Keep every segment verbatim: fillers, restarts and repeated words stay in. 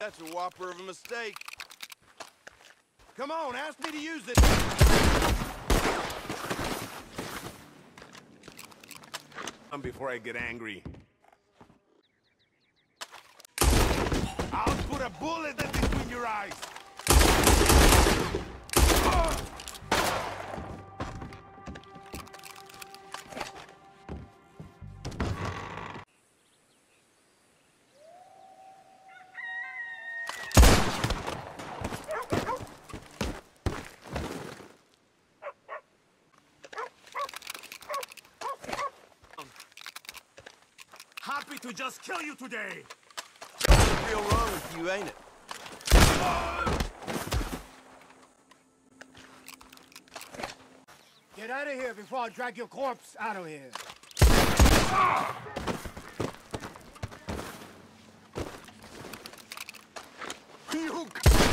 That's a whopper of a mistake. Come on, ask me to use it. Before I get angry. I'll put a bullet between your eyes. Oh. Happy to just kill you today! What's real wrong with you, ain't it? Get out of here before I drag your corpse out of here. You...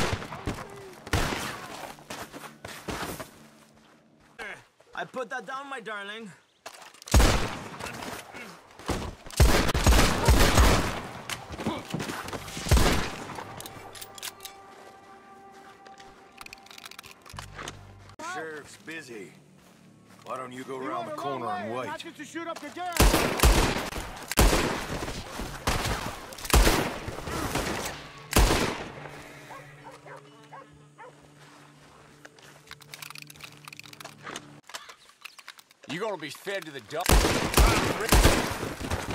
I put that down, my darling. Sheriff's busy. Why don't you go around the corner and wait? Not just to shoot up the gas. You're gonna be fed to the dog.